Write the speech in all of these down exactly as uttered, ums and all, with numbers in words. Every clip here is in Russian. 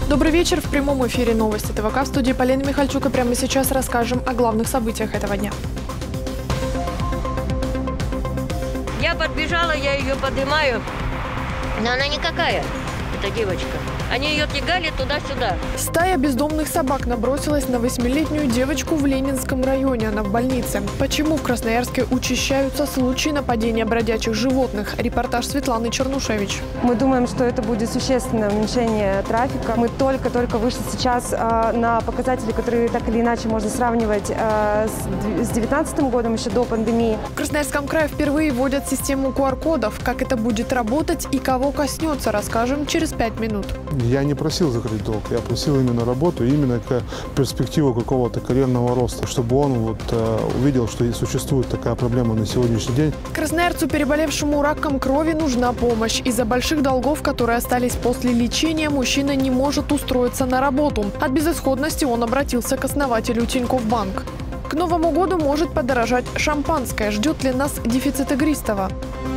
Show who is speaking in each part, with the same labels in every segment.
Speaker 1: Добрый вечер. В прямом эфире новости ТВК. В студии Полина Михальчук. И прямо сейчас расскажем о главных событиях этого дня.
Speaker 2: Я подбежала, я ее поднимаю, но она никакая, эта девочка. Они ее тягали туда-сюда.
Speaker 1: Стая бездомных собак набросилась на восьмилетнюю девочку в Ленинском районе. Она в больнице. Почему в Красноярске учащаются случаи нападения бродячих животных? Репортаж Светланы Чернушевич.
Speaker 3: Мы думаем, что это будет существенное уменьшение трафика. Мы только-только вышли сейчас э, на показатели, которые так или иначе можно сравнивать э, с две тысячи девятнадцатым годом, еще до пандемии.
Speaker 1: В Красноярском крае впервые вводят систему ку ар кодов. Как это будет работать и кого коснется, расскажем через пять минут.
Speaker 4: Я не просил закрыть долг, я просил именно работу, именно как перспективу какого-то карьерного роста, чтобы он вот, э, увидел, что существует такая проблема на сегодняшний день.
Speaker 1: Красноярцу, переболевшему раком крови, нужна помощь. Из-за больших долгов, которые остались после лечения, мужчина не может устроиться на работу. От безысходности он обратился к основателю Тинькофф Банк. К Новому году может подорожать шампанское. Ждет ли нас дефицит игристого?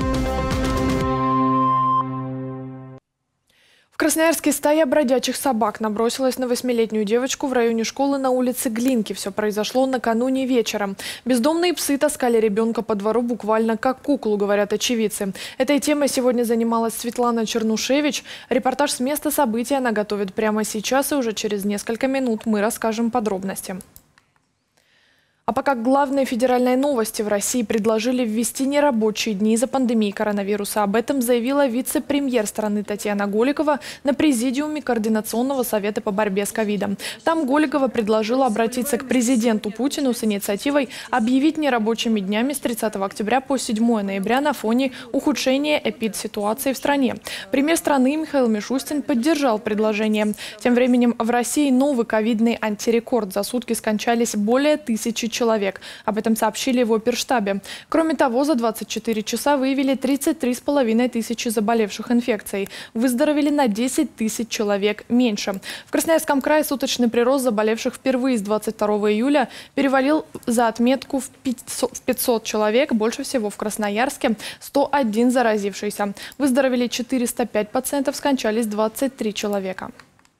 Speaker 1: В Красноярске стая бродячих собак набросилась на восьмилетнюю девочку в районе школы на улице Глинки. Все произошло накануне вечером. Бездомные псы таскали ребенка по двору буквально как куклу, говорят очевидцы. Этой темой сегодня занималась Светлана Чернушевич. Репортаж с места события она готовит прямо сейчас, и уже через несколько минут мы расскажем подробности. А пока главные федеральные новости. В России предложили ввести нерабочие дни из-за пандемии коронавируса. Об этом заявила вице-премьер страны Татьяна Голикова на президиуме Координационного совета по борьбе с ковидом. Там Голикова предложила обратиться к президенту Путину с инициативой объявить нерабочими днями с тридцатого октября по седьмое ноября на фоне ухудшения эпидситуации в стране. Премьер страны Михаил Мишустин поддержал предложение. Тем временем в России новый ковидный антирекорд. За сутки скончались более тысячи человек. человек. Об этом сообщили в оперштабе. Кроме того, за двадцать четыре часа выявили тридцать три с половиной тысячи заболевших инфекцией. Выздоровели на десять тысяч человек меньше. В Красноярском крае суточный прирост заболевших впервые с двадцать второго июля перевалил за отметку в пятьсот человек. Больше всего в Красноярске сто один заразившийся. Выздоровели четыреста пять пациентов, скончались двадцать три человека.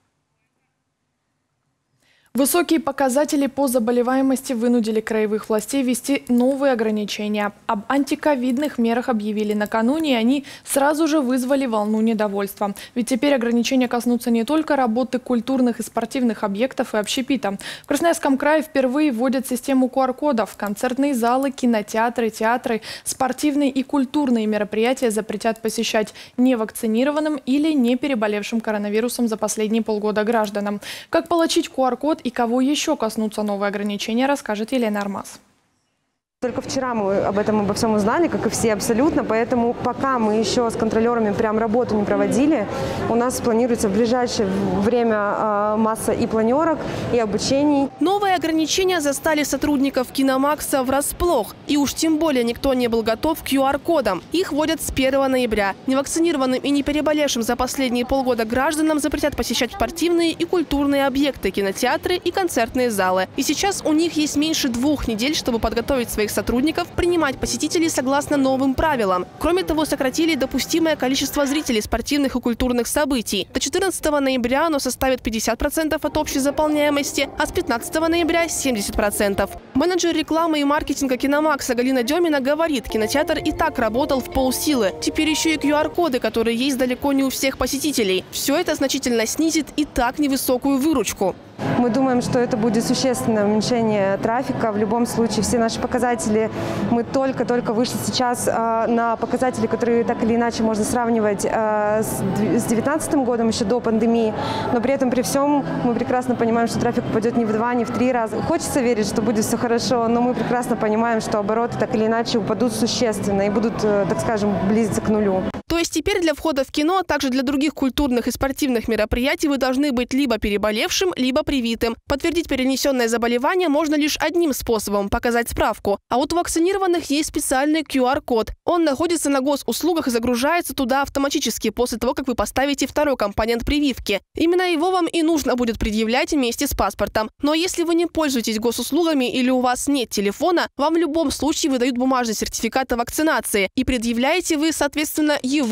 Speaker 1: Высокие показатели по заболеваемости вынудили краевых властей ввести новые ограничения. Об антиковидных мерах объявили накануне, и они сразу же вызвали волну недовольства. Ведь теперь ограничения коснутся не только работы культурных и спортивных объектов и общепита. В Красноярском крае впервые вводят систему ку ар кодов. Концертные залы, кинотеатры, театры, спортивные и культурные мероприятия запретят посещать невакцинированным или не переболевшим коронавирусом за последние полгода гражданам. Как получить ку ар код и кого еще коснутся новые ограничения, расскажет Елена Армаз.
Speaker 3: Только вчера мы об этом обо всем узнали, как и все абсолютно, поэтому пока мы еще с контролерами прям работу не проводили, у нас планируется в ближайшее время э, масса и планерок, и обучений.
Speaker 5: Новые ограничения застали сотрудников Киномакса врасплох, и уж тем более никто не был готов к ку ар кодам. Их вводят с первого ноября. Невакцинированным и не переболевшим за последние полгода гражданам запретят посещать спортивные и культурные объекты, кинотеатры и концертные залы. И сейчас у них есть меньше двух недель, чтобы подготовить своих сотрудников принимать посетителей согласно новым правилам. Кроме того, сократили допустимое количество зрителей спортивных и культурных событий. До четырнадцатого ноября оно составит пятьдесят процентов от общей заполняемости, а с пятнадцатого ноября – семьдесят процентов. Менеджер рекламы и маркетинга Киномакса Галина Демина говорит, кинотеатр и так работал в полсилы. Теперь еще и ку ар коды, которые есть далеко не у всех посетителей. Все это значительно снизит и так невысокую выручку.
Speaker 3: Мы думаем, что это будет существенное уменьшение трафика. В любом случае, все наши показатели, мы только-только вышли сейчас э, на показатели, которые так или иначе можно сравнивать э, с две тысячи девятнадцатым годом, еще до пандемии. Но при этом, при всем, мы прекрасно понимаем, что трафик упадет не в два, не в три раза. Хочется верить, что будет все хорошо, но мы прекрасно понимаем, что обороты так или иначе упадут существенно и будут, э, так скажем, близиться к нулю.
Speaker 5: То есть теперь для входа в кино, а также для других культурных и спортивных мероприятий вы должны быть либо переболевшим, либо привитым. Подтвердить перенесенное заболевание можно лишь одним способом – показать справку. А вот у вакцинированных есть специальный ку ар код. Он находится на госуслугах и загружается туда автоматически после того, как вы поставите второй компонент прививки. Именно его вам и нужно будет предъявлять вместе с паспортом. Но если вы не пользуетесь госуслугами или у вас нет телефона, вам в любом случае выдают бумажный сертификат о вакцинации. И предъявляете вы, соответственно, его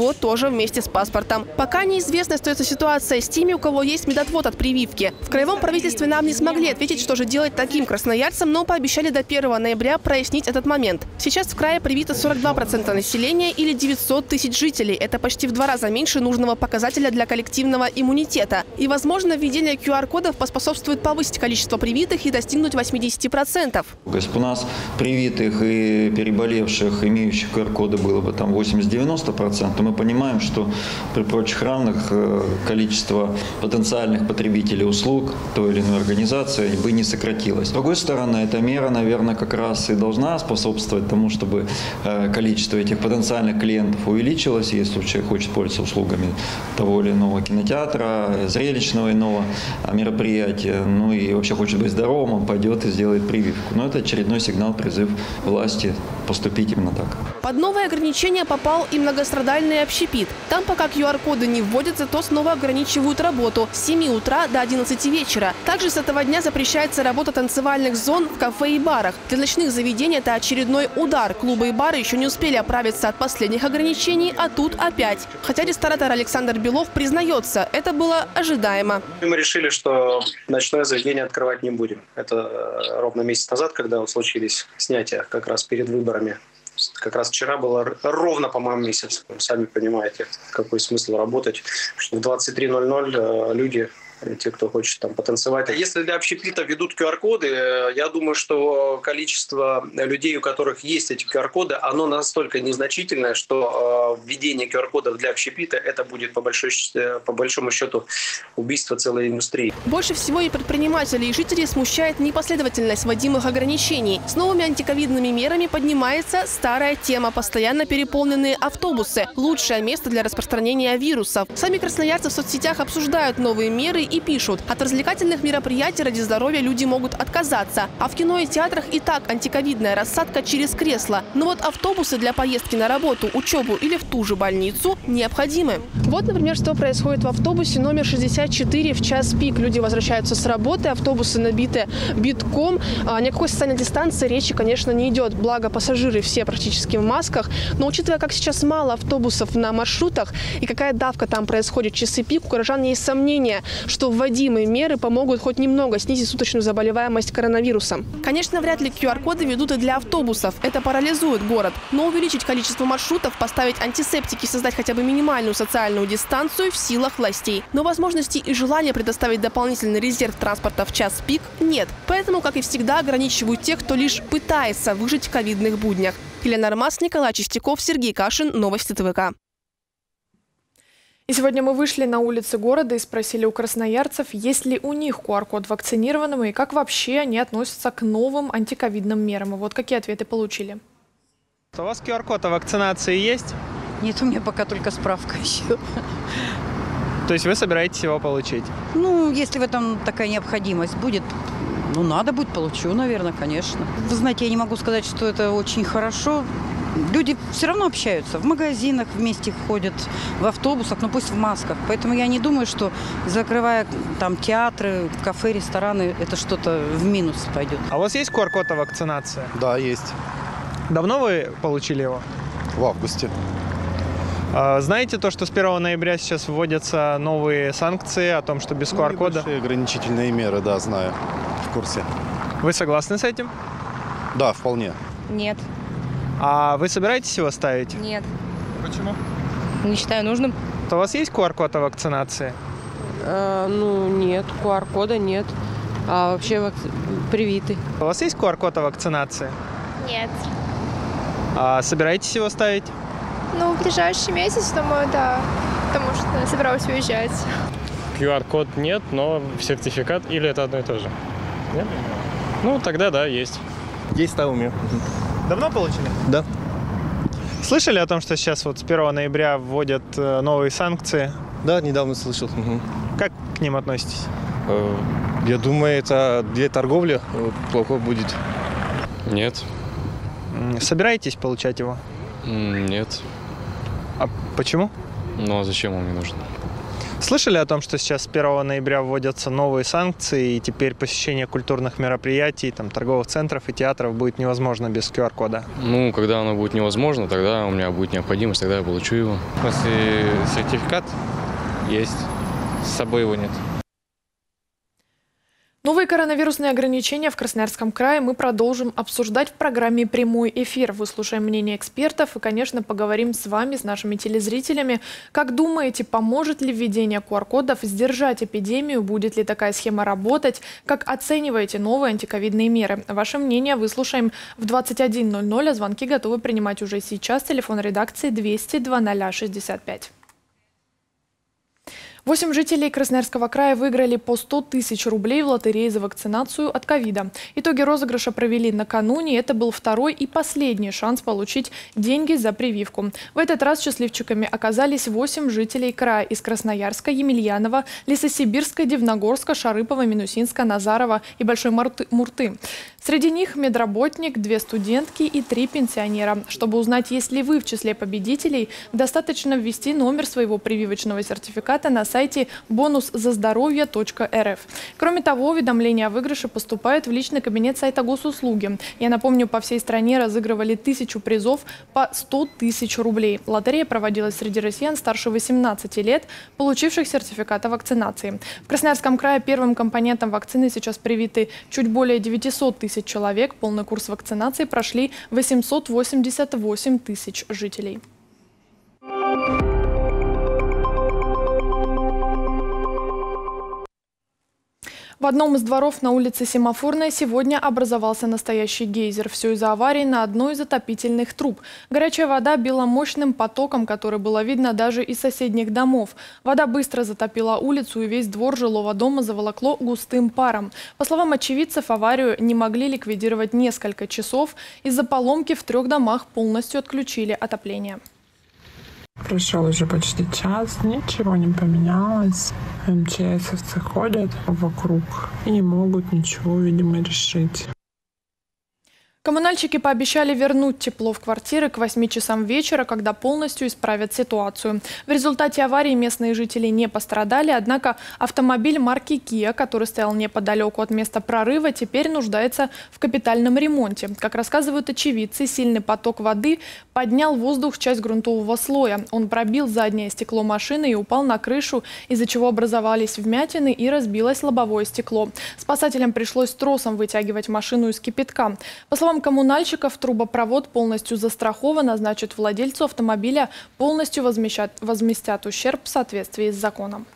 Speaker 5: его тоже вместе с паспортом. Пока неизвестной остается ситуация с теми, у кого есть медотвод от прививки. В краевом правительстве нам не смогли ответить, что же делать таким красноярцам, но пообещали до первого ноября прояснить этот момент. Сейчас в крае привито сорок два процента населения или девятьсот тысяч жителей. Это почти в два раза меньше нужного показателя для коллективного иммунитета. И, возможно, введение ку ар кодов поспособствует повысить количество привитых и достигнуть восьмидесяти процентов.
Speaker 6: Если бы у нас привитых и переболевших, имеющих ку ар коды, было бы там восемьдесят-девяносто процентов, то мы понимаем, что при прочих равных количество потенциальных потребителей услуг той или иной организации бы не сократилось. С другой стороны, эта мера, наверное, как раз и должна способствовать тому, чтобы количество этих потенциальных клиентов увеличилось, если человек хочет пользоваться услугами того или иного кинотеатра, зрелищного иного мероприятия, ну и вообще хочет быть здоровым, он пойдет и сделает прививку. Но это очередной сигнал, призыв власти поступить именно так.
Speaker 5: Под новые ограничения попал и многострадальный общепит. Там пока ку ар коды не вводятся, то снова ограничивают работу с семи утра до одиннадцати вечера. Также с этого дня запрещается работа танцевальных зон в кафе и барах. Для ночных заведений это очередной удар. Клубы и бары еще не успели оправиться от последних ограничений, а тут опять. Хотя ресторатор Александр Белов признается, это было ожидаемо.
Speaker 7: Мы решили, что ночное заведение открывать не будем. Это ровно месяц назад, когда вот случились снятия как раз перед выборами. Как раз вчера было ровно, по-моему, месяц. Сами понимаете, какой смысл работать, что в двадцать три ноль ноль люди, те, кто хочет там потанцевать. Если для общепита ведут ку ар коды, я думаю, что количество людей, у которых есть эти ку ар коды, оно настолько незначительное, что введение ку ар кодов для общепита это будет по, большой, по большому счету убийство целой индустрии.
Speaker 5: Больше всего и предпринимателей, и жителей смущает непоследовательность вводимых ограничений. С новыми антиковидными мерами поднимается старая тема – постоянно переполненные автобусы. Лучшее место для распространения вирусов. Сами красноярцы в соцсетях обсуждают новые меры и пишут: от развлекательных мероприятий ради здоровья люди могут отказаться. А в кино и театрах и так антиковидная рассадка через кресло. Но вот автобусы для поездки на работу, учебу или в ту же больницу необходимы. Вот, например, что происходит в автобусе номер шестьдесят четыре в час пик. Люди возвращаются с работы, автобусы набиты битком. А никакой социальной дистанции речи, конечно, не идет. Благо, пассажиры все практически в масках. Но учитывая, как сейчас мало автобусов на маршрутах и какая давка там происходит в часы пик, у горожан есть сомнения, что вводимые меры помогут хоть немного снизить суточную заболеваемость коронавирусом. Конечно, вряд ли ку ар коды ведут и для автобусов. Это парализует город. Но увеличить количество маршрутов, поставить антисептики, создать хотя бы минимальную социальную дистанцию в силах властей. Но возможности и желания предоставить дополнительный резерв транспорта в час пик нет. Поэтому, как и всегда, ограничивают тех, кто лишь пытается выжить в ковидных буднях. Елена Армас, Николай Чистяков, Сергей Кашин. Новости тэ вэ ка.
Speaker 1: И сегодня мы вышли на улицы города и спросили у красноярцев, есть ли у них ку ар код вакцинированным и как вообще они относятся к новым антиковидным мерам. И вот какие ответы получили.
Speaker 8: У вас ку ар код о вакцинации есть?
Speaker 9: Нет, у меня пока только справка еще.
Speaker 8: То есть вы собираетесь его получить?
Speaker 9: Ну, если в этом такая необходимость будет, ну, надо будет, получу, наверное, конечно. Вы знаете, я не могу сказать, что это очень хорошо. Люди все равно общаются. В магазинах вместе ходят, в автобусах, но пусть в масках. Поэтому я не думаю, что закрывая там театры, кафе, рестораны, это что-то в минус пойдет.
Speaker 8: А у вас есть ку ар код о вакцинации?
Speaker 10: Да, есть.
Speaker 8: Давно вы получили его?
Speaker 10: В августе.
Speaker 8: А, знаете то, что с первого ноября сейчас вводятся новые санкции о том, что без ку ар кода?
Speaker 10: Ну, ограничительные меры, да, знаю. В курсе.
Speaker 8: Вы согласны с этим?
Speaker 10: Да, вполне.
Speaker 11: Нет.
Speaker 8: А вы собираетесь его ставить?
Speaker 11: Нет.
Speaker 8: Почему?
Speaker 11: Не считаю нужным.
Speaker 8: То у вас есть ку ар код о вакцинации?
Speaker 11: А, ну, нет. ку ар кода нет. А вообще вак... привиты.
Speaker 8: У вас есть ку ар код о вакцинации?
Speaker 12: Нет.
Speaker 8: А собираетесь его ставить?
Speaker 12: Ну, в ближайший месяц, думаю, да. Потому что я собиралась уезжать.
Speaker 13: ку ар код нет, но сертификат или это одно и то же? Нет? Ну, тогда да, есть.
Speaker 10: Есть там у меня.
Speaker 8: Давно получили?
Speaker 10: Да.
Speaker 8: Слышали о том, что сейчас вот с первого ноября вводят новые санкции?
Speaker 10: Да, недавно слышал. Угу.
Speaker 8: Как к ним относитесь?
Speaker 10: Я думаю, это для торговли плохо будет.
Speaker 13: Нет.
Speaker 8: Собираетесь получать его?
Speaker 13: Нет.
Speaker 8: А почему?
Speaker 13: Ну а зачем он мне нужен?
Speaker 8: Слышали о том, что сейчас с первого ноября вводятся новые санкции, и теперь посещение культурных мероприятий, там, торговых центров и театров будет невозможно без ку ар кода?
Speaker 14: Ну, когда оно будет невозможно, тогда у меня будет необходимость, тогда я получу его.
Speaker 13: В смысле, сертификат есть, с собой его нет.
Speaker 1: Новые коронавирусные ограничения в Красноярском крае мы продолжим обсуждать в программе «Прямой эфир». Выслушаем мнение экспертов и, конечно, поговорим с вами, с нашими телезрителями. Как думаете, поможет ли введение ку ар кодов сдержать эпидемию? Будет ли такая схема работать? Как оцениваете новые антиковидные меры? Ваше мнение выслушаем в двадцать один ноль ноль, а звонки готовы принимать уже сейчас. Телефон редакции двести два ноль шестьдесят пять. Восемь жителей Красноярского края выиграли по сто тысяч рублей в лотерее за вакцинацию от ковида. Итоги розыгрыша провели накануне. Это был второй и последний шанс получить деньги за прививку. В этот раз счастливчиками оказались восемь жителей края из Красноярска, Емельянова, Лесосибирска, Дивногорска, Шарыпова, Минусинска, Назарова и Большой Мурты. Среди них медработник, две студентки и три пенсионера. Чтобы узнать, есть ли вы в числе победителей, достаточно ввести номер своего прививочного сертификата на сайте бонус за здоровье точка эр эф. Кроме того, уведомления о выигрыше поступают в личный кабинет сайта госуслуги. Я напомню, по всей стране разыгрывали тысячу призов по сто тысяч рублей. Лотерея проводилась среди россиян старше восемнадцати лет, получивших сертификат о вакцинации. В Красноярском крае первым компонентом вакцины сейчас привиты чуть более девятисот тысяч человек. Полный курс вакцинации прошли восемьсот восемьдесят восемь тысяч жителей. В одном из дворов на улице Семафорная сегодня образовался настоящий гейзер. Все из-за аварии на одной из отопительных труб. Горячая вода била мощным потоком, который было видно даже из соседних домов. Вода быстро затопила улицу, и весь двор жилого дома заволокло густым паром. По словам очевидцев, аварию не могли ликвидировать несколько часов. Из-за поломки в трех домах полностью отключили отопление.
Speaker 15: Прошел уже почти час, ничего не поменялось. эм че эсовцы ходят вокруг и не могут ничего, видимо, решить.
Speaker 1: Коммунальщики пообещали вернуть тепло в квартиры к восьми часам вечера, когда полностью исправят ситуацию. В результате аварии местные жители не пострадали, однако автомобиль марки Kia, который стоял неподалеку от места прорыва, теперь нуждается в капитальном ремонте. Как рассказывают очевидцы, сильный поток воды поднял в воздух часть грунтового слоя. Он пробил заднее стекло машины и упал на крышу, из-за чего образовались вмятины и разбилось лобовое стекло. Спасателям пришлось тросом вытягивать машину из кипятка. По словам коммунальщиков, трубопровод полностью застрахован, а значит, владельцу автомобиля полностью возмещат, возместят ущерб в соответствии с законом.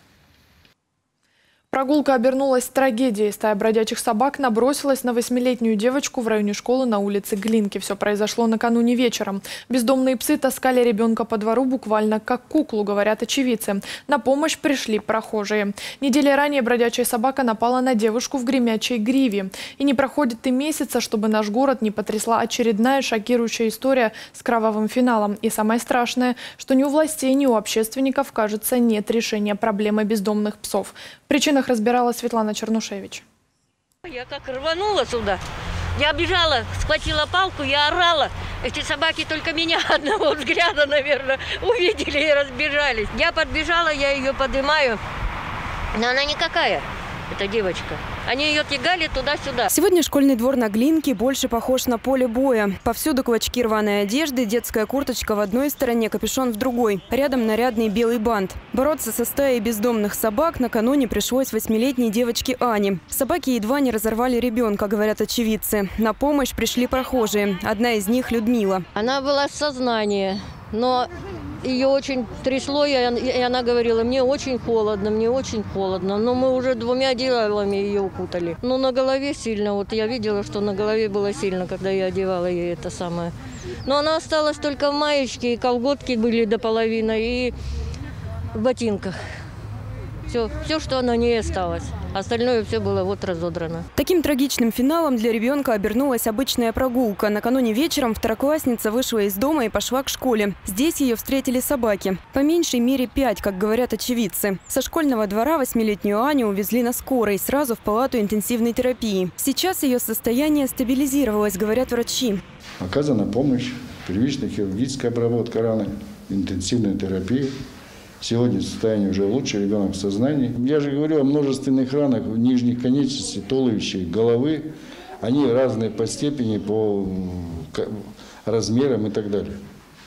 Speaker 1: Прогулка обернулась трагедией. Стая бродячих собак набросилась на восьмилетнюю девочку в районе школы на улице Глинки. Все произошло накануне вечером. Бездомные псы таскали ребенка по двору буквально как куклу, говорят очевидцы. На помощь пришли прохожие. Недели ранее бродячая собака напала на девушку в Гремячей Гриве. И не проходит и месяца, чтобы наш город не потрясла очередная шокирующая история с кровавым финалом. И самое страшное, что ни у властей, ни у общественников, кажется, нет решения проблемы бездомных псов. В причинах разбиралась Светлана Чернушевич.
Speaker 2: Я как рванула сюда. Я бежала, схватила палку, я орала. Эти собаки только меня одного взгляда, наверное, увидели и разбежались. Я подбежала, я ее поднимаю, но она никакая, эта девочка. Они ее тягали туда-сюда.
Speaker 16: Сегодня школьный двор на Глинке больше похож на поле боя. Повсюду клочки рваной одежды, детская курточка в одной стороне, капюшон в другой. Рядом нарядный белый бант. Бороться со стаей бездомных собак накануне пришлось восьмилетней девочке Ане. Собаки едва не разорвали ребенка, говорят очевидцы. На помощь пришли прохожие. Одна из них – Людмила.
Speaker 2: Она была в сознании, но ее очень трясло, и она говорила: мне очень холодно, мне очень холодно. Но мы уже двумя одеялами ее укутали. Но на голове сильно, вот я видела, что на голове было сильно, когда я одевала ей это самое. Но она осталась только в маечке, и колготки были до половины, и в ботинках. Все, все, что на ней осталось. Остальное все было вот разодрано.
Speaker 16: Таким трагичным финалом для ребенка обернулась обычная прогулка. Накануне вечером второклассница вышла из дома и пошла к школе. Здесь ее встретили собаки. По меньшей мере пять, как говорят очевидцы. Со школьного двора восьмилетнюю Аню увезли на скорой, сразу в палату интенсивной терапии. Сейчас ее состояние стабилизировалось, говорят врачи.
Speaker 17: Оказана помощь, первичная хирургическая обработка раны, интенсивная терапия. Сегодня состояние уже лучше, ребенок в сознании. Я же говорю о множественных ранах в нижних конечностях, туловища, головы. Они разные по степени, по размерам и так далее.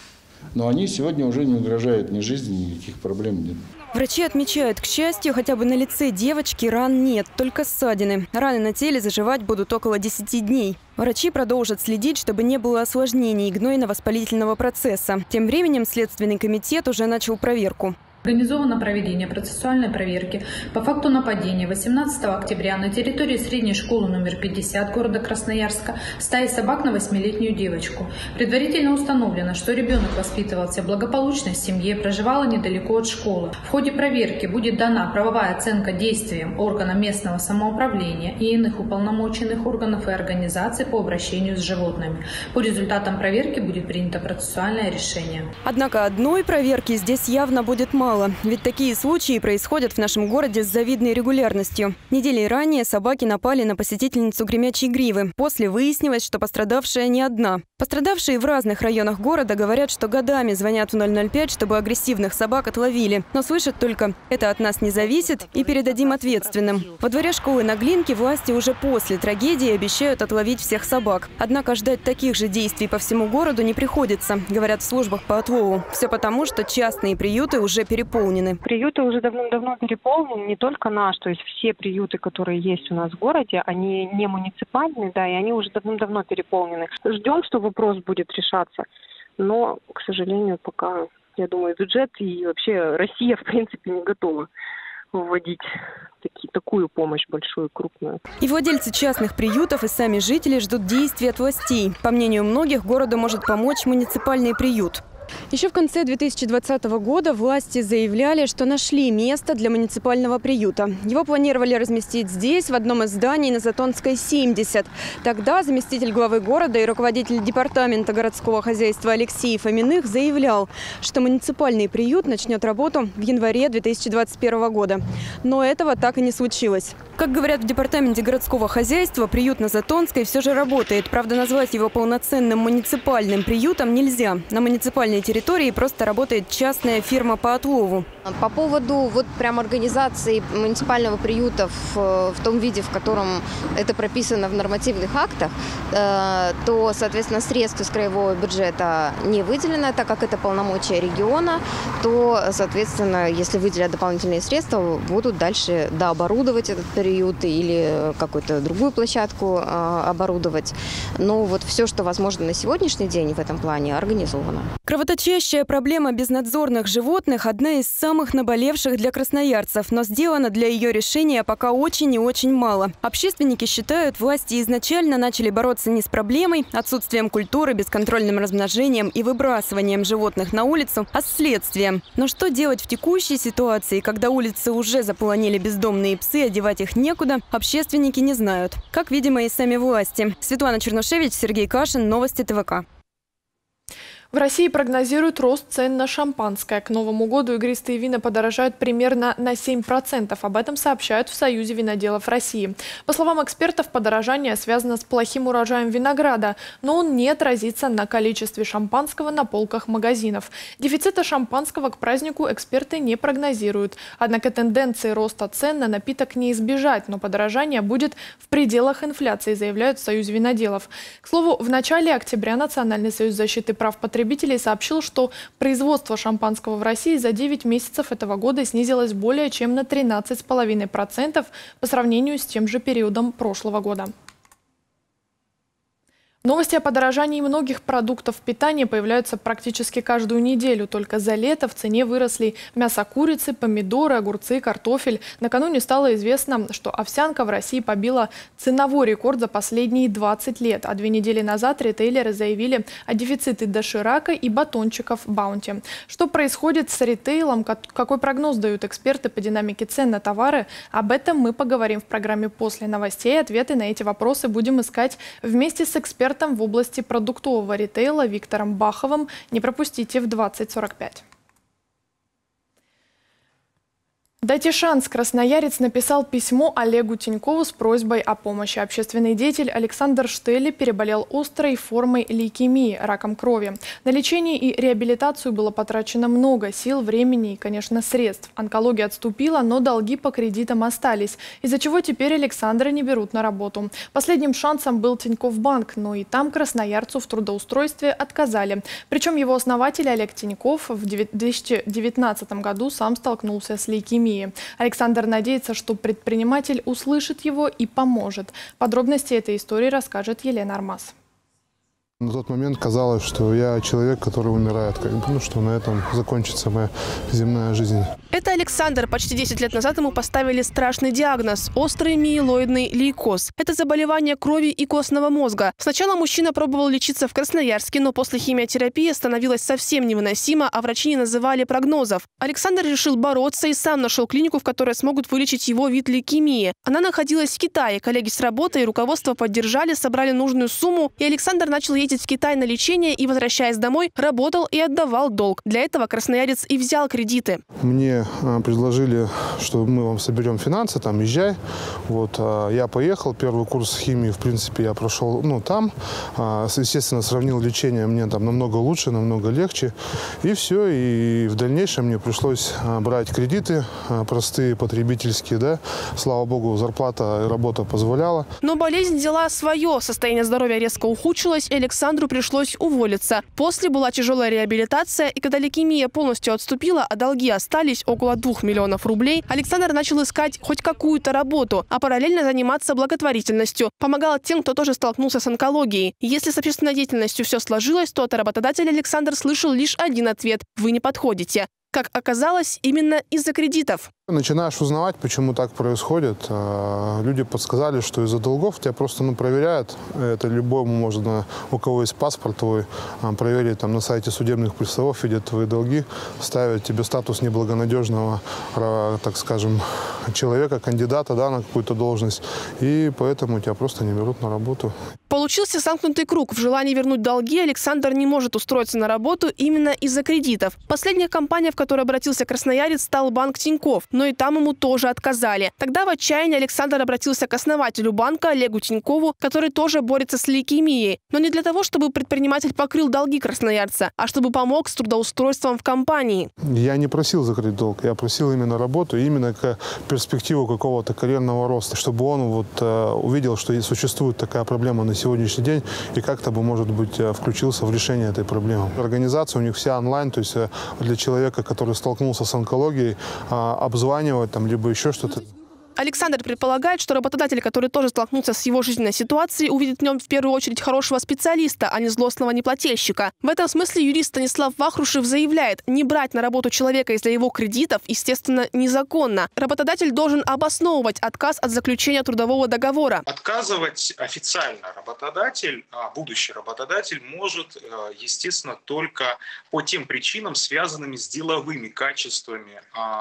Speaker 17: Но они сегодня уже не угрожают ни жизни, никаких проблем нет.
Speaker 16: Врачи отмечают, к счастью, хотя бы на лице девочки ран нет, только ссадины. Раны на теле заживать будут около десяти дней. Врачи продолжат следить, чтобы не было осложнений гнойно-воспалительного процесса. Тем временем Следственный комитет уже начал проверку.
Speaker 18: Организовано проведение процессуальной проверки по факту нападения восемнадцатого октября на территории средней школы номер пятьдесят города Красноярска стаи собак на восьмилетнюю девочку. Предварительно установлено, что ребенок воспитывался в благополучной семье, проживала недалеко от школы. В ходе проверки будет дана правовая оценка действиям органов местного самоуправления и иных уполномоченных органов и организаций по обращению с животными. По результатам проверки будет принято процессуальное решение.
Speaker 16: Однако одной проверки здесь явно будет мало. Ведь такие случаи происходят в нашем городе с завидной регулярностью. Неделей ранее собаки напали на посетительницу Гремячей Гривы. После выяснилось, что пострадавшая не одна. Пострадавшие в разных районах города говорят, что годами звонят в ноль ноль пять, чтобы агрессивных собак отловили. Но слышат только «это от нас не зависит» и «передадим ответственным». Во дворе школы на Глинке власти уже после трагедии обещают отловить всех собак. Однако ждать таких же действий по всему городу не приходится, говорят в службах по отлову. Все потому, что частные приюты уже переполнены. Переполнены.
Speaker 19: Приюты уже давным-давно переполнены, не только наш, то есть все приюты, которые есть у нас в городе, они не муниципальные, да, и они уже давным-давно переполнены. Ждем, что вопрос будет решаться, но, к сожалению, пока, я думаю, бюджет и вообще Россия, в принципе, не готова вводить таки, такую помощь большую, крупную.
Speaker 16: И владельцы частных приютов, и сами жители ждут действий от властей. По мнению многих, городу может помочь муниципальный приют. Еще в конце две тысячи двадцатого года власти заявляли, что нашли место для муниципального приюта. Его планировали разместить здесь, в одном из зданий на Затонской, семьдесят. Тогда заместитель главы города и руководитель департамента городского хозяйства Алексей Фоминых заявлял, что муниципальный приют начнет работу в январе две тысячи двадцать первого года. Но этого так и не случилось. Как говорят в департаменте городского хозяйства, приют на Затонской все же работает. Правда, назвать его полноценным муниципальным приютом нельзя. На муниципальной территории просто работает частная фирма по отлову.
Speaker 20: По поводу вот прям организации муниципального приюта в, в том виде, в котором это прописано в нормативных актах, э, то, соответственно, средств из краевого бюджета не выделено, так как это полномочия региона, то, соответственно, если выделят дополнительные средства, будут дальше дооборудовать этот приют или какую-то другую площадку э, оборудовать. Но вот все, что возможно на сегодняшний день в этом плане, организовано.
Speaker 16: Кровоточащая проблема безнадзорных животных – одна из самых наболевших для красноярцев, но сделано для ее решения пока очень и очень мало. Общественники считают, власти изначально начали бороться не с проблемой, отсутствием культуры, бесконтрольным размножением и выбрасыванием животных на улицу, а с следствием. Но что делать в текущей ситуации, когда улицы уже заполонили бездомные псы, одевать их некуда, общественники не знают. Как, видимо, и сами власти. Светлана Чернушевич, Сергей Кашин, Новости ТВК.
Speaker 1: В России прогнозируют рост цен на шампанское. К Новому году игристые вина подорожают примерно на семь процентов. Об этом сообщают в Союзе виноделов России. По словам экспертов, подорожание связано с плохим урожаем винограда, но он не отразится на количестве шампанского на полках магазинов. Дефицита шампанского к празднику эксперты не прогнозируют. Однако тенденции роста цен на напиток не избежать, но подорожание будет в пределах инфляции, заявляют в Союзе виноделов. К слову, в начале октября Национальный союз защиты прав потребителей сообщил, что производство шампанского в России за девять месяцев этого года снизилось более чем на тринадцать целых пять десятых процента по сравнению с тем же периодом прошлого года. Новости о подорожании многих продуктов питания появляются практически каждую неделю. Только за лето в цене выросли мясо курицы, помидоры, огурцы, картофель. Накануне стало известно, что овсянка в России побила ценовой рекорд за последние двадцать лет. А две недели назад ритейлеры заявили о дефиците доширака и батончиков Баунти. Что происходит с ритейлом? Какой прогноз дают эксперты по динамике цен на товары? Об этом мы поговорим в программе «После новостей». Ответы на эти вопросы будем искать вместе с экспертом в области продуктового ритейла Виктором Баховым. Не пропустите в двадцать сорок пять. Дайте шанс. Красноярец написал письмо Олегу Тинькову с просьбой о помощи. Общественный деятель Александр Штелли переболел острой формой лейкемии, раком крови. На лечение и реабилитацию было потрачено много сил, времени и, конечно, средств. Онкология отступила, но долги по кредитам остались, из-за чего теперь Александра не берут на работу. Последним шансом был Тинькофф-банк, но и там красноярцу в трудоустройстве отказали. Причем его основатель Олег Тиньков в две тысячи девятнадцатом году сам столкнулся с лейкемией. Александр надеется, что предприниматель услышит его и поможет. Подробности этой истории расскажет Елена Армас.
Speaker 4: На тот момент казалось, что я человек, который умирает, как бы, ну, что на этом закончится моя земная жизнь.
Speaker 5: Это Александр. Почти десять лет назад ему поставили страшный диагноз – острый миелоидный лейкоз. Это заболевание крови и костного мозга. Сначала мужчина пробовал лечиться в Красноярске, но после химиотерапии становилось совсем невыносимо, а врачи не называли прогнозов. Александр решил бороться и сам нашел клинику, в которой смогут вылечить его вид лейкемии. Она находилась в Китае. Коллеги с работы и руководство поддержали, собрали нужную сумму, и Александр начал ездить в Китай на лечение и, возвращаясь домой, работал и отдавал долг. Для этого красноярец и взял кредиты.
Speaker 4: Мне а, предложили, что мы вам соберем финансы, там езжай. Вот, а, я поехал, первый курс химии, в принципе, я прошел, ну, там. А, естественно, сравнил лечение, мне там намного лучше, намного легче. И все, и в дальнейшем мне пришлось а, брать кредиты, а, простые, потребительские, да. Слава богу, зарплата и работа позволяла.
Speaker 5: Но болезнь взяла свое, состояние здоровья резко ухудшилось, и Александр Александру пришлось уволиться. После была тяжелая реабилитация, и когда лейкемия полностью отступила, а долги остались около двух миллионов рублей, Александр начал искать хоть какую-то работу, а параллельно заниматься благотворительностью. Помогал тем, кто тоже столкнулся с онкологией. Если с общественной деятельностью все сложилось, то от работодателя Александр слышал лишь один ответ – вы не подходите. Как оказалось, именно из-за кредитов.
Speaker 4: Начинаешь узнавать, почему так происходит. Люди подсказали, что из-за долгов тебя просто ну, проверяют. Это любому можно, у кого есть паспорт твой, проверить там, на сайте судебных приставов, видят твои долги, ставят тебе статус неблагонадежного, так скажем, человека, кандидата, да, на какую-то должность. И поэтому тебя просто не берут на работу.
Speaker 5: Получился замкнутый круг. В желании вернуть долги Александр не может устроиться на работу именно из-за кредитов. Последняя компания, в которую обратился красноярец, стал банк Тинькофф, но и там ему тоже отказали. Тогда в отчаянии Александр обратился к основателю банка Олегу Тинькову, который тоже борется с лейкемией. Но не для того, чтобы предприниматель покрыл долги красноярца, а чтобы помог с трудоустройством в компании.
Speaker 4: Я не просил закрыть долг, я просил именно работу, именно как перспективу какого-то карьерного роста, чтобы он вот, э, увидел, что существует такая проблема на сегодняшний день и как-то бы, может быть, включился в решение этой проблемы. Организация у них вся онлайн, то есть для человека, который столкнулся с онкологией, обзванивать там, либо еще что-то.
Speaker 5: Александр предполагает, что работодатель, который тоже столкнулся с его жизненной ситуацией, увидит в нем в первую очередь хорошего специалиста, а не злостного неплательщика. В этом смысле юрист Станислав Вахрушев заявляет, не брать на работу человека из-за его кредитов, естественно, незаконно. Работодатель должен обосновывать отказ от заключения трудового договора.
Speaker 21: Отказывать официально работодатель, будущий работодатель, может, естественно, только по тем причинам, связанными с деловыми качествами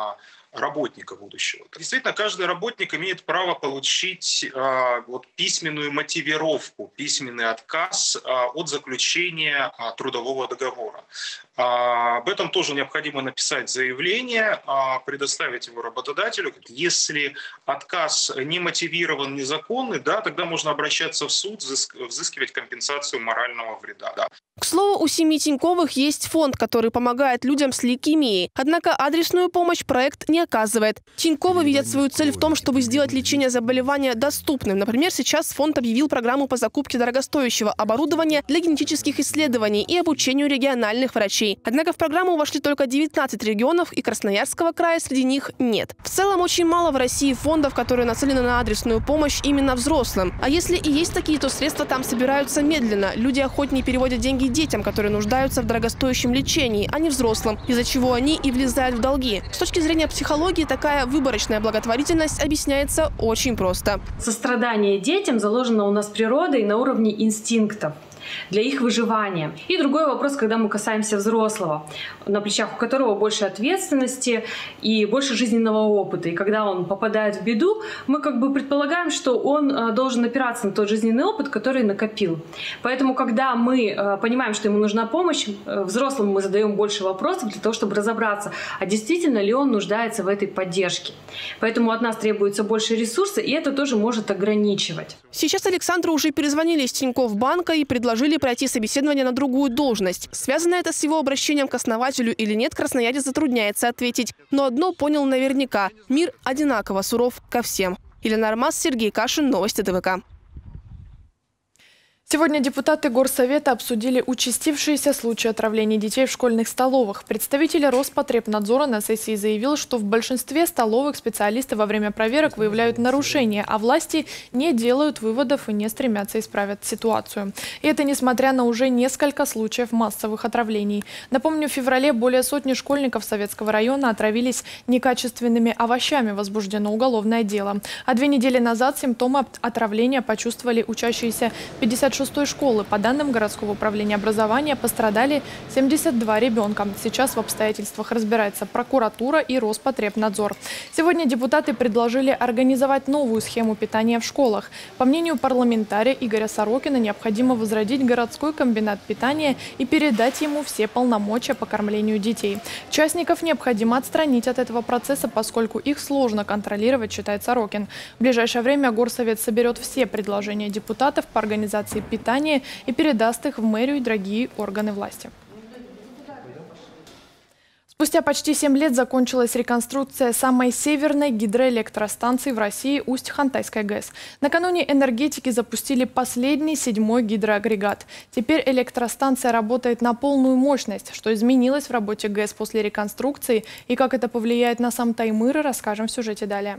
Speaker 21: работника будущего. Действительно, каждый работник имеет право получить э, вот, письменную мотивировку, письменный отказ э, от заключения э, трудового договора. Э, об этом тоже необходимо написать заявление, э, предоставить его работодателю. Если отказ не мотивирован, незаконный, да, тогда можно обращаться в суд, взыскивать компенсацию морального вреда. Да.
Speaker 5: К слову, у семьи Тиньковых есть фонд, который помогает людям с лейкемией. Однако адресную помощь проект не оказывает. Тиньковы видят свою цель в том, чтобы сделать лечение заболевания доступным. Например, сейчас фонд объявил программу по закупке дорогостоящего оборудования для генетических исследований и обучению региональных врачей. Однако в программу вошли только девятнадцать регионов, и Красноярского края среди них нет. В целом, очень мало в России фондов, которые нацелены на адресную помощь именно взрослым. А если и есть такие, то средства там собираются медленно. Люди охотнее переводят деньги детям, которые нуждаются в дорогостоящем лечении, а не взрослым, из-за чего они и влезают в долги. С точки зрения психологии, такая выборочная благотворительность объясняется очень просто.
Speaker 22: Сострадание детям заложено у нас природой на уровне инстинктов.
Speaker 3: для их выживания. И другой вопрос, когда мы касаемся взрослого, на плечах у которого больше ответственности и больше жизненного опыта. И когда он попадает в беду, мы как бы предполагаем, что он должен опираться на тот жизненный опыт, который накопил. Поэтому, когда мы понимаем, что ему нужна помощь, взрослым мы задаем больше вопросов для того, чтобы разобраться, а действительно ли он нуждается в этой поддержке. Поэтому от нас требуется больше ресурсов, и это тоже может ограничивать.
Speaker 5: Сейчас Александру уже перезвонили из Тинькофф банка и предложили пройти собеседование на другую должность. Связано это с его обращением к основателю или нет, красноярец затрудняется ответить. Но одно понял наверняка – мир одинаково суров ко всем. Елена Армаз, Сергей Кашин, Новости ТВК.
Speaker 1: Сегодня депутаты Горсовета обсудили участившиеся случаи отравления детей в школьных столовых. Представитель Роспотребнадзора на сессии заявил, что в большинстве столовых специалисты во время проверок выявляют нарушения, а власти не делают выводов и не стремятся исправить ситуацию. И это несмотря на уже несколько случаев массовых отравлений. Напомню, в феврале более сотни школьников Советского района отравились некачественными овощами, возбуждено уголовное дело. А две недели назад симптомы отравления почувствовали учащиеся пятьдесят шестой школы. По данным городского управления образования, пострадали семьдесят два ребенка. Сейчас в обстоятельствах разбирается прокуратура и Роспотребнадзор. Сегодня депутаты предложили организовать новую схему питания в школах. По мнению парламентария Игоря Сорокина, необходимо возродить городской комбинат питания и передать ему все полномочия по кормлению детей. Частников необходимо отстранить от этого процесса, поскольку их сложно контролировать, считает Сорокин. В ближайшее время Горсовет соберет все предложения депутатов по организации питания и передаст их в мэрию и другие органы власти. Спустя почти семь лет закончилась реконструкция самой северной гидроэлектростанции в России Усть-Хантайской ГЭС. Накануне энергетики запустили последний, седьмой гидроагрегат. Теперь электростанция работает на полную мощность. Что изменилось в работе ГЭС после реконструкции и как это повлияет на сам Таймыр, расскажем в сюжете далее.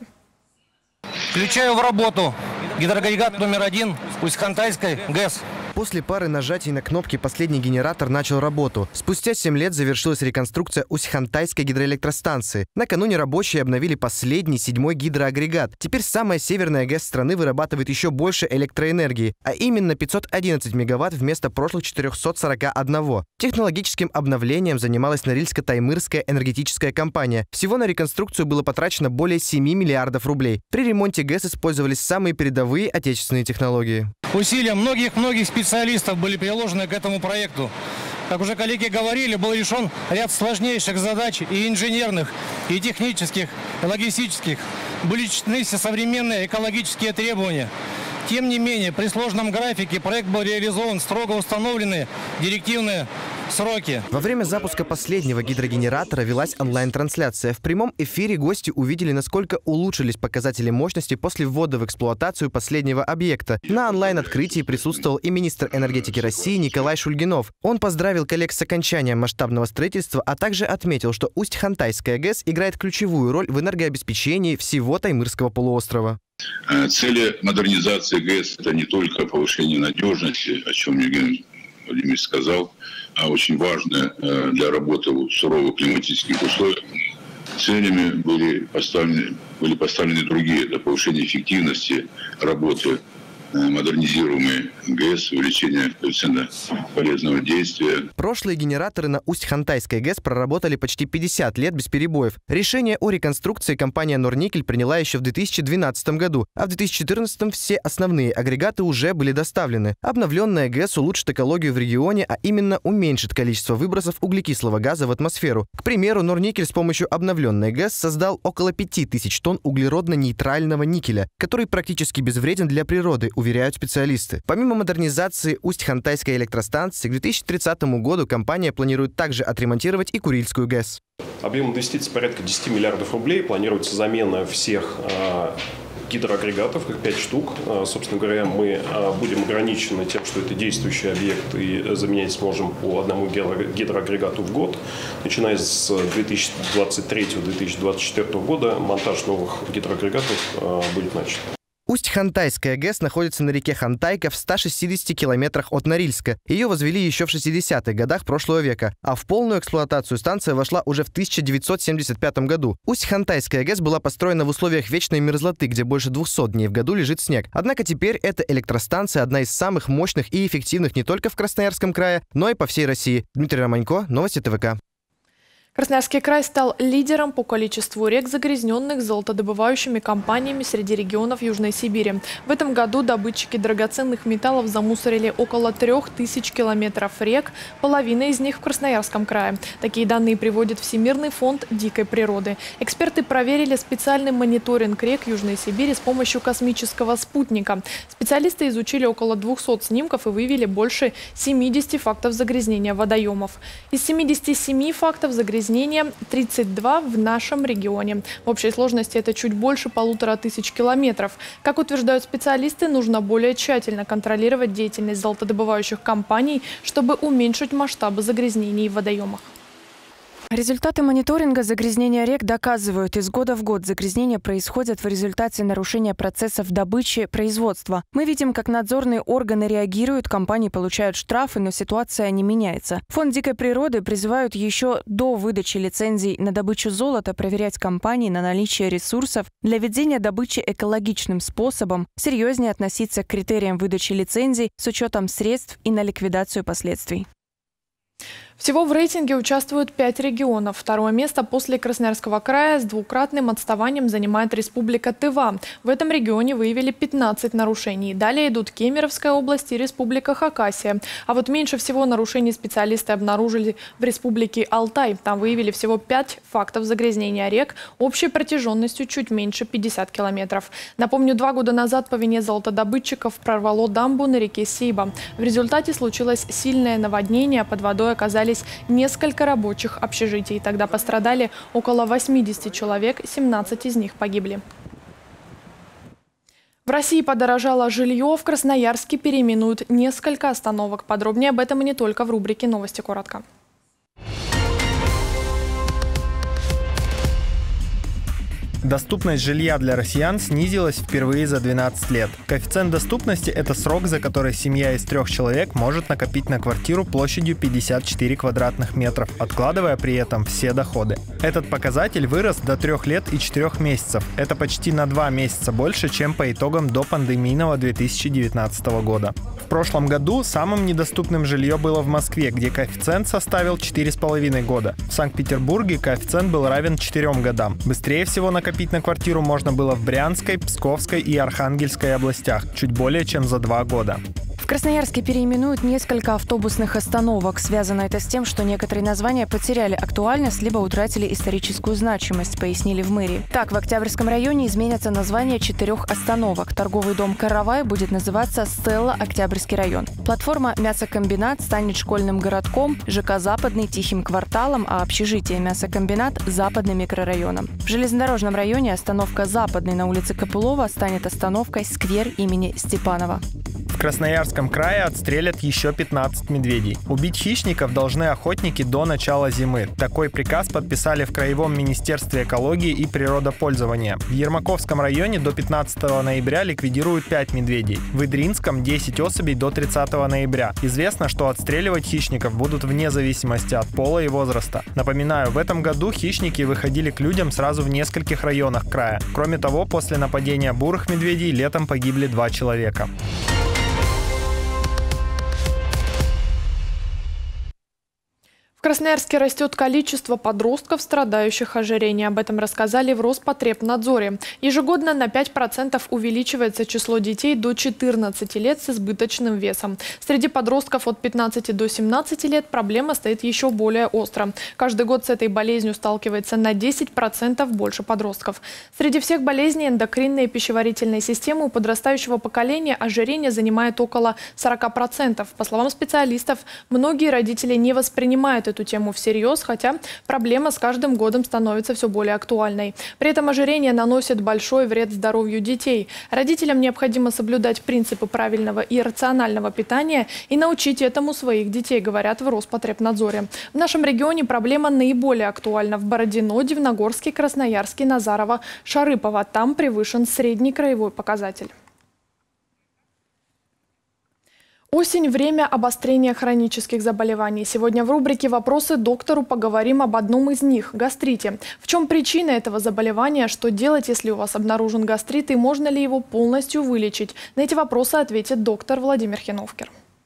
Speaker 22: Включаю в работу гидроагрегат номер один Усть-Хантайской ГЭС.
Speaker 23: После пары нажатий на кнопки последний генератор начал работу. Спустя семь лет завершилась реконструкция Усть-Хантайской гидроэлектростанции. Накануне рабочие обновили последний, седьмой гидроагрегат. Теперь самая северная ГЭС страны вырабатывает еще больше электроэнергии, а именно пятьсот одиннадцать мегаватт вместо прошлых четырёхсот сорока одного. Технологическим обновлением занималась Норильско-Таймырская энергетическая компания. Всего на реконструкцию было потрачено более семи миллиардов рублей. При ремонте ГЭС использовались самые передовые отечественные технологии.
Speaker 22: Усилия многих-многих специалистов были приложены к этому проекту. Как уже коллеги говорили, был решен ряд сложнейших задач и инженерных, и технических, и логистических. Были учтены все современные экологические требования. Тем не менее, при сложном графике проект был реализован в строго установленные директивные сроки.
Speaker 23: Во время запуска последнего гидрогенератора велась онлайн-трансляция. В прямом эфире гости увидели, насколько улучшились показатели мощности после ввода в эксплуатацию последнего объекта. На онлайн-открытии присутствовал и министр энергетики России Николай Шульгинов. Он поздравил коллег с окончанием масштабного строительства, а также отметил, что Усть-Хантайская ГЭС играет ключевую роль в энергообеспечении всего Таймырского полуострова.
Speaker 24: Цели модернизации ГЭС – это не только повышение надежности, о чем Евгений Владимирович сказал, а очень важно для работы в суровых климатических условиях. Целями были поставлены, были поставлены другие – это повышение эффективности работы модернизируемые ГЭС, увеличение коэффициента полезного действия.
Speaker 23: Прошлые генераторы на Усть-Хантайской ГЭС проработали почти пятьдесят лет без перебоев. Решение о реконструкции компания «Норникель» приняла еще в две тысячи двенадцатом году, а в две тысячи четырнадцатом все основные агрегаты уже были доставлены. Обновленная ГЭС улучшит экологию в регионе, а именно уменьшит количество выбросов углекислого газа в атмосферу. К примеру, «Норникель» с помощью обновленной ГЭС создал около пяти тысяч тонн углеродно-нейтрального никеля, который практически безвреден для природы, уверяют специалисты. Помимо модернизации Усть-Хантайской электростанции, к две тысячи тридцатому году компания планирует также отремонтировать и Курильскую ГЭС.
Speaker 25: Объем инвестиций порядка десяти миллиардов рублей. Планируется замена всех э, гидроагрегатов, их пять штук. Э, собственно говоря, мы э, будем ограничены тем, что это действующий объект, и заменять сможем по одному гидроагрегату в год. Начиная с две тысячи двадцать третьего — две тысячи двадцать четвёртого года монтаж новых гидроагрегатов э, будет начат.
Speaker 23: Усть-Хантайская ГЭС находится на реке Хантайка в ста шестидесяти километрах от Норильска. Ее возвели еще в шестидесятых годах прошлого века, а в полную эксплуатацию станция вошла уже в тысяча девятьсот семьдесят пятом году. Усть-Хантайская ГЭС была построена в условиях вечной мерзлоты, где больше двухсот дней в году лежит снег. Однако теперь эта электростанция одна из самых мощных и эффективных не только в Красноярском крае, но и по всей России. Дмитрий Романько, новости ТВК.
Speaker 1: Красноярский край стал лидером по количеству рек, загрязненных золотодобывающими компаниями среди регионов Южной Сибири. В этом году добытчики драгоценных металлов замусорили около трех тысяч километров рек, половина из них в Красноярском крае. Такие данные приводит Всемирный фонд дикой природы. Эксперты проверили специальный мониторинг рек Южной Сибири с помощью космического спутника. Специалисты изучили около двухсот снимков и выявили больше семидесяти фактов загрязнения водоемов. Из семидесяти семи фактов загрязнения тридцать два в нашем регионе. В общей сложности это чуть больше полутора тысяч километров. Как утверждают специалисты, нужно более тщательно контролировать деятельность золотодобывающих компаний, чтобы уменьшить масштабы загрязнений в водоемах.
Speaker 16: Результаты мониторинга загрязнения рек доказывают, из года в год загрязнения происходят в результате нарушения процессов добычи, производства. Мы видим, как надзорные органы реагируют, компании получают штрафы, но ситуация не меняется. Фонд дикой природы призывают еще до выдачи лицензий на добычу золота проверять компании на наличие ресурсов для ведения добычи экологичным способом, серьезнее относиться к критериям выдачи лицензий с учетом средств и на ликвидацию последствий.
Speaker 1: Всего в рейтинге участвуют пять регионов. Второе место после Красноярского края с двукратным отставанием занимает Республика Тыва. В этом регионе выявили пятнадцать нарушений. Далее идут Кемеровская область и Республика Хакасия. А вот меньше всего нарушений специалисты обнаружили в Республике Алтай. Там выявили всего пять фактов загрязнения рек общей протяженностью чуть меньше пятидесяти километров. Напомню, два года назад по вине золотодобытчиков прорвало дамбу на реке Сейба. В результате случилось сильное наводнение, под водой оказались несколько рабочих общежитий. Тогда пострадали около восьмидесяти человек, семнадцать из них погибли. В России подорожало жилье, в Красноярске переименуют несколько остановок. Подробнее об этом и не только в рубрике «Новости коротко».
Speaker 8: Доступность жилья для россиян снизилась впервые за двенадцать лет. Коэффициент доступности – это срок, за который семья из трех человек может накопить на квартиру площадью пятьдесят четыре квадратных метров, откладывая при этом все доходы. Этот показатель вырос до трех лет и четырех месяцев. Это почти на два месяца больше, чем по итогам допандемийного две тысячи девятнадцатого года. В прошлом году самым недоступным жилье было в Москве, где коэффициент составил четыре с половиной года. В Санкт-Петербурге коэффициент был равен четырем годам. Быстрее всего накопить Купить на квартиру можно было в Брянской, Псковской и Архангельской областях, чуть более чем за два года.
Speaker 16: В Красноярске переименуют несколько автобусных остановок. Связано это с тем, что некоторые названия потеряли актуальность либо утратили историческую значимость, пояснили в мэрии. Так, в Октябрьском районе изменятся названия четырех остановок. Торговый дом «Каравай» будет называться «Стелла Октябрьский район». Платформа «Мясокомбинат» станет школьным городком, ЖК «Западный» – тихим кварталом, а общежитие «Мясокомбинат» – западным микрорайоном. В железнодорожном районе остановка «Западный» на улице Копылова станет остановкой «Сквер» имени Степанова.
Speaker 8: В Красноярском крае отстрелят еще пятнадцать медведей. Убить хищников должны охотники до начала зимы. Такой приказ подписали в Краевом министерстве экологии и природопользования. В Ермаковском районе до пятнадцатого ноября ликвидируют пять медведей. В Идринском десять особей до тридцатого ноября. Известно, что отстреливать хищников будут вне зависимости от пола и возраста. Напоминаю, в этом году хищники выходили к людям сразу в нескольких районах края. Кроме того, после нападения бурых медведей летом погибли два человека.
Speaker 1: В Красноярске растет количество подростков, страдающих ожирением. Об этом рассказали в Роспотребнадзоре. Ежегодно на пять процентов увеличивается число детей до четырнадцати лет с избыточным весом. Среди подростков от пятнадцати до семнадцати лет проблема стоит еще более остро. Каждый год с этой болезнью сталкивается на десять процентов больше подростков. Среди всех болезней эндокринной и пищеварительной системы у подрастающего поколения ожирение занимает около сорока процентов. По словам специалистов, многие родители не воспринимают эту тему всерьез, хотя проблема с каждым годом становится все более актуальной. При этом ожирение наносит большой вред здоровью детей. Родителям необходимо соблюдать принципы правильного и рационального питания и научить этому своих детей, говорят в Роспотребнадзоре. В нашем регионе проблема наиболее актуальна в Бородино, Дивногорске, Красноярске, Назарово, Шарыпово. Там превышен средний краевой показатель. Осень – время обострения хронических заболеваний. Сегодня в рубрике «Вопросы доктору» поговорим об одном из них – гастрите. В чем причина этого заболевания, что делать, если у вас обнаружен гастрит, и можно ли его полностью вылечить? На эти вопросы ответит доктор Владимир Хиновкер.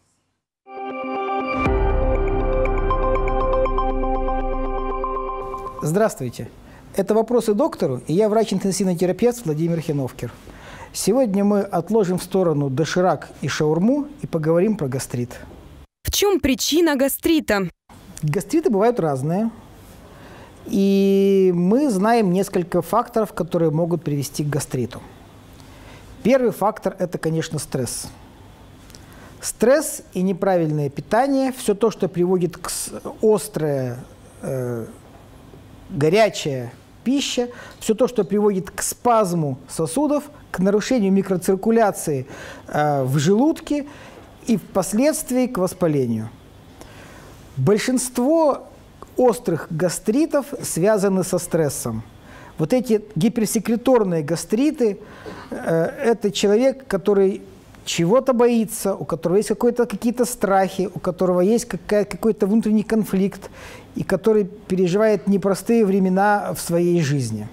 Speaker 6: Здравствуйте. Это «Вопросы доктору», и я врач-интенсивный терапевт Владимир Хиновкер. Сегодня мы отложим в сторону доширак и шаурму и поговорим про гастрит.
Speaker 16: В чем причина гастрита?
Speaker 6: Гастриты бывают разные. И мы знаем несколько факторов, которые могут привести к гастриту. Первый фактор – это, конечно, стресс. Стресс и неправильное питание – все то, что приводит к острое, э, горячее, пища, все то, что приводит к спазму сосудов, к нарушению микроциркуляции э, в желудке и впоследствии к воспалению. Большинство острых гастритов связаны со стрессом. Вот эти гиперсекреторные гастриты э, – это человек, который чего-то боится, у которого есть какие-то страхи, у которого есть какой-то внутренний конфликт, и который переживает непростые времена в своей жизни.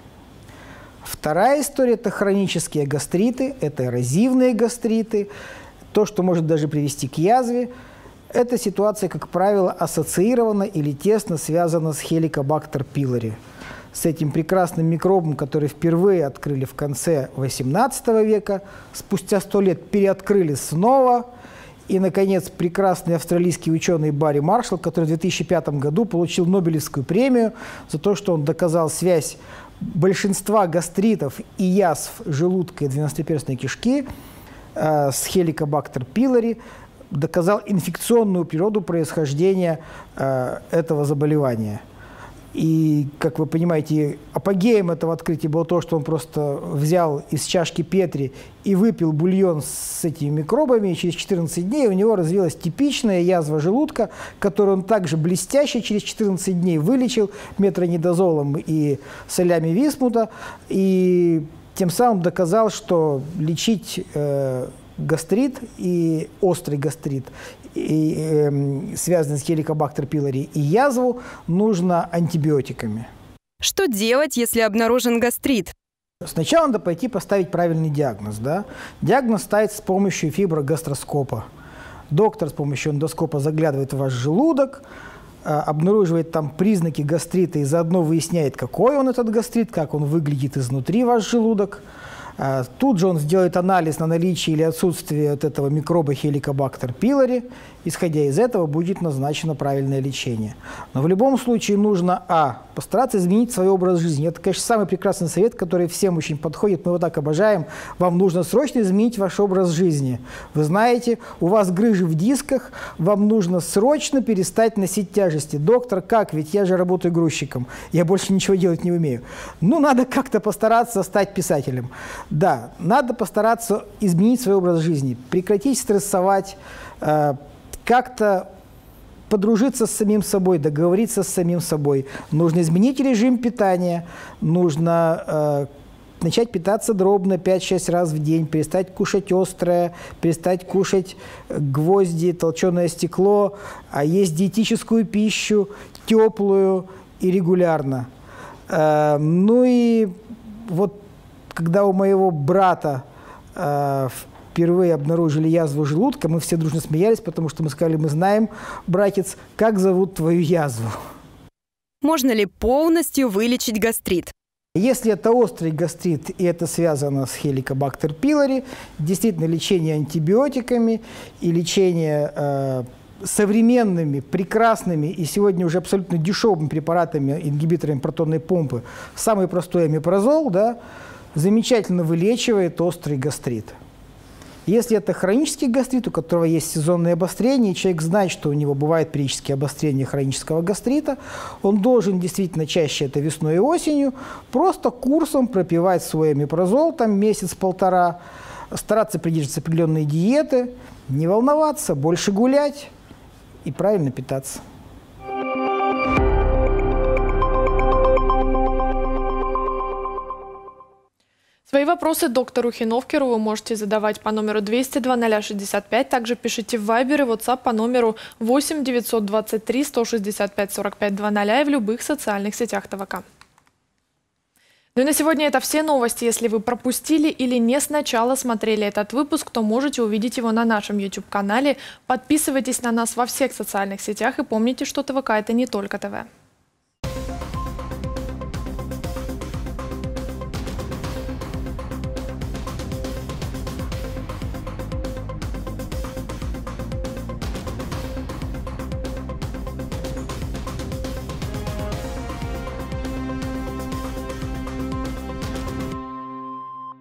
Speaker 6: Вторая история – это хронические гастриты, это эрозивные гастриты, то, что может даже привести к язве. Эта ситуация, как правило, ассоциирована или тесно связана с Helicobacter pylori, с этим прекрасным микробом, который впервые открыли в конце восемнадцатого века, спустя сто лет переоткрыли снова. И, наконец, прекрасный австралийский ученый Барри Маршалл, который в две тысячи пятом году получил Нобелевскую премию за то, что он доказал связь большинства гастритов и язв желудка и двенадцатиперстной кишки э, с Helicobacter pylori, доказал инфекционную природу происхождения э, этого заболевания. И, как вы понимаете, апогеем этого открытия было то, что он просто взял из чашки Петри и выпил бульон с этими микробами, и через четырнадцать дней у него развилась типичная язва желудка, которую он также блестяще через четырнадцать дней вылечил метронидозолом и солями висмута, и тем самым доказал, что лечить э, гастрит и острый гастрит, и, э, связанный с Helicobacter pylori, и язву нужно антибиотиками.
Speaker 16: Что делать, если обнаружен гастрит?
Speaker 6: Сначала надо пойти поставить правильный диагноз. Да? Диагноз ставится с помощью фиброгастроскопа. Доктор с помощью эндоскопа заглядывает в ваш желудок, э, обнаруживает там признаки гастрита и заодно выясняет, какой он этот гастрит, как он выглядит изнутри ваш желудок. Тут же он сделает анализ на наличие или отсутствие от этого микроба Helicobacter pylori. Исходя из этого будет назначено правильное лечение. Но в любом случае нужно, а, постараться изменить свой образ жизни. Это, конечно, самый прекрасный совет, который всем очень подходит. Мы его так обожаем. Вам нужно срочно изменить ваш образ жизни. Вы знаете, у вас грыжи в дисках, вам нужно срочно перестать носить тяжести. Доктор, как? Ведь я же работаю грузчиком. Я больше ничего делать не умею. Ну, надо как-то постараться стать писателем. Да, надо постараться изменить свой образ жизни, прекратить стрессовать, э, как-то подружиться с самим собой, договориться с самим собой. Нужно изменить режим питания, нужно э, начать питаться дробно пять-шесть раз в день, перестать кушать острое, перестать кушать гвозди, толченое стекло, а есть диетическую пищу, теплую и регулярно. Э, ну и вот когда у моего брата э, впервые обнаружили язву желудка, мы все дружно смеялись, потому что мы сказали, мы знаем, братец, как зовут твою язву.
Speaker 16: Можно ли полностью вылечить гастрит?
Speaker 6: Если это острый гастрит, и это связано с Helicobacter pylori, действительно лечение антибиотиками и лечение э, современными, прекрасными и сегодня уже абсолютно дешевыми препаратами, ингибиторами протонной помпы, самый простой омепразол, да, замечательно вылечивает острый гастрит. Если это хронический гастрит, у которого есть сезонные обострения, и человек знает, что у него бывает периодические обострения хронического гастрита, он должен действительно чаще, это весной и осенью, просто курсом пропивать свой омепразол, там месяц-полтора, стараться придерживаться определенной диеты, не волноваться, больше гулять и правильно питаться.
Speaker 1: Свои Свои вопросы доктору Хиновкеру вы можете задавать по номеру двести два ноль шестьдесят пять. Также пишите в Viber и WhatsApp по номеру восемь девятьсот двадцать три сто шестьдесят пять сорок пять двадцать и в любых социальных сетях ТВК. Ну и на сегодня это все новости. Если вы пропустили или не сначала смотрели этот выпуск, то можете увидеть его на нашем YouTube-канале. Подписывайтесь на нас во всех социальных сетях и помните, что ТВК – это не только ТВ.